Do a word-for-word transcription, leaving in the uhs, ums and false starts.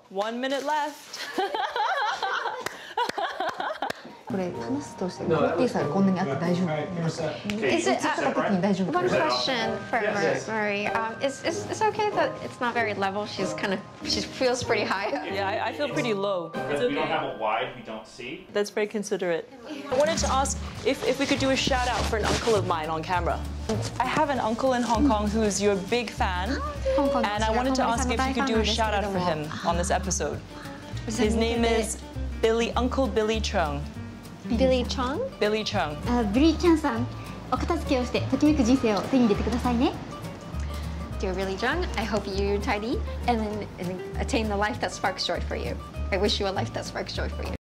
One minute left. これ話すとして、コッティさんがこんなにあって大丈夫。 Is it uh, 時に大丈夫。 one question for Rosemary? Um, is is it's okay that it's not very level? She's kind of she feels pretty high. Yeah, I, I feel pretty low. Because we don't have a wide, we don't see. That's very considerate. I wanted to ask if, if we could do a shout out for an uncle of mine on camera. I have an uncle in Hong Kong who's your big fan, and I wanted to ask if you could do a shout out for him on this episode. His name is Billy, Uncle Billy Chung. Billy Chung? Billy Chung. あ、ビリーちゃんさん、お片付けをしてときめく人生を手に入れてくださいね。 Dear Billy Chung, I hope you tidy and then and attain the life that sparks joy for you. I wish you a life that sparks joy for you.